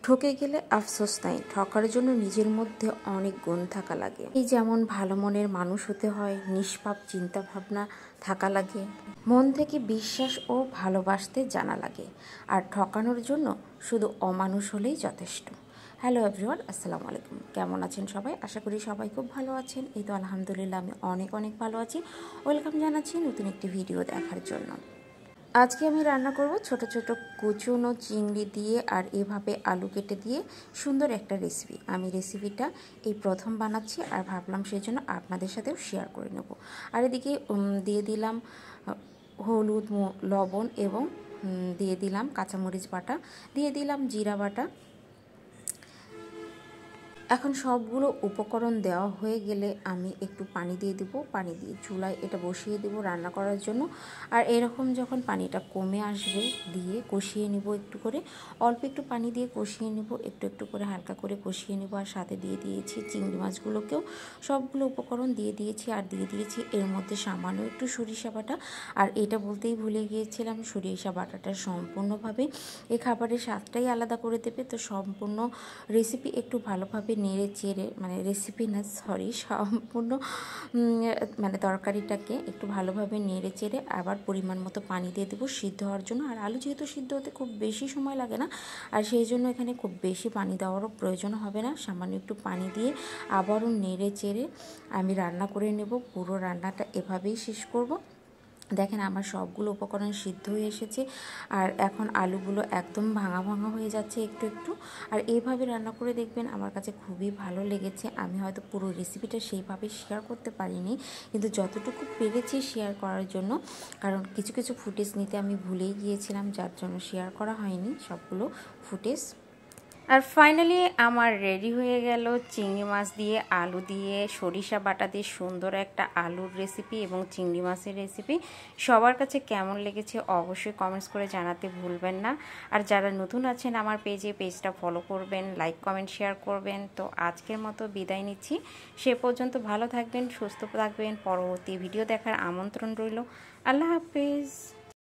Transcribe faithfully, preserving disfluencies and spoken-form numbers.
ঠকে গেলে আফসোস নাই, ঠকার জন্য নিজের মধ্যে অনেক গুণ থাকা লাগে। এই যেমন ভালো মনের মানুষ হতে হয়, নিষ্পাপ চিন্তা ভাবনা থাকা লাগে, মন থেকে বিশ্বাস ও ভালোবাসতে জানা লাগে, আর ঠকানোর জন্য শুধু অমানুষ হলেই যথেষ্ট। হ্যালো এভরিওয়ান, আসসালামু আলাইকুম। কেমন আছেন সবাই? আশা করি সবাই খুব ভালো আছেন। এই তো আলহামদুলিল্লাহ আমি অনেক অনেক ভালো আছি। ওয়েলকাম জানাচ্ছি নতুন একটি ভিডিও দেখার জন্য। আজকে আমি রান্না করব ছোট ছোট কুচনো চিংড়ি দিয়ে আর এভাবে আলু কেটে দিয়ে সুন্দর একটা রেসিপি। আমি রেসিপিটা এই প্রথম বানাচ্ছি আর ভাবলাম সেই জন্য আপনাদের সাথেও শেয়ার করে নেব। আর এদিকে দিয়ে দিলাম হলুদ, লবণ এবং দিয়ে দিলাম কাঁচামরিচ বাটা, দিয়ে দিলাম জিরা বাটা। এখন সবগুলো উপকরণ দেওয়া হয়ে গেলে আমি একটু পানি দিয়ে দেবো। পানি দিয়ে চুলায় এটা বসিয়ে দেবো রান্না করার জন্য। আর এরকম যখন পানিটা কমে আসবে দিয়ে কষিয়ে নেব একটু করে, অল্প একটু পানি দিয়ে কষিয়ে নেব, একটু একটু করে হালকা করে কষিয়ে নেব। আর সাথে দিয়ে দিয়েছি চিংড়ি মাছগুলোকেও, সবগুলো উপকরণ দিয়ে দিয়েছি। আর দিয়ে দিয়েছি এর মধ্যে সামান্য একটু সরিষা বাটা। আর এটা বলতেই ভুলে গিয়েছিলাম, সরিষা বাটাটা সম্পূর্ণভাবে এই খাবারের স্বাদটাই আলাদা করে দেবে। তো সম্পূর্ণ রেসিপি একটু ভালোভাবে নেড়ে চেড়ে, মানে রেসিপি না সরি সম্পূর্ণ মানে তরকারিটাকে একটু ভালোভাবে নেড়ে চেড়ে আবার পরিমাণ মতো পানি দিয়ে দেবো সিদ্ধ হওয়ার জন্য। আর আলু যেহেতু সিদ্ধ হতে খুব বেশি সময় লাগে না, আর সেই জন্য এখানে খুব বেশি পানি দেওয়ারও প্রয়োজন হবে না। সামান্য একটু পানি দিয়ে আবারও নেড়ে চেড়ে আমি রান্না করে নেব। পুরো রান্নাটা এভাবেই শেষ করব। দেখেন আমার সবগুলো উপকরণ সিদ্ধ হয়ে এসেছে আর এখন আলুগুলো একদম ভাঙা ভাঙা হয়ে যাচ্ছে একটু একটু। আর এইভাবে রান্না করে দেখবেন, আমার কাছে খুবই ভালো লেগেছে। আমি হয়তো পুরো রেসিপিটা সেইভাবে শেয়ার করতে পারিনি, কিন্তু যতটুকু পেরেছি শেয়ার করার জন্য, কারণ কিছু কিছু ফুটেজ নিতে আমি ভুলেই গিয়েছিলাম, যার জন্য শেয়ার করা হয়নি সবগুলো ফুটেজ। আর ফাইনালি আমার রেডি হয়ে গেল চিংড়ি মাছ দিয়ে আলু দিয়ে সরিষা বাটা দিয়ে সুন্দর একটা আলুর রেসিপি এবং চিংড়ি মাছের রেসিপি। সবার কাছে কেমন লেগেছে অবশ্যই কমেন্টস করে জানাতে ভুলবেন না। আর যারা নতুন আছেন আমার পেজে, পেজটা ফলো করবেন, লাইক কমেন্ট শেয়ার করবেন। তো আজকের মতো বিদায় নিচ্ছি। সে পর্যন্ত ভালো থাকবেন, সুস্থ থাকবেন। পরবর্তী ভিডিও দেখার আমন্ত্রণ রইল। আল্লাহ হাফেজ।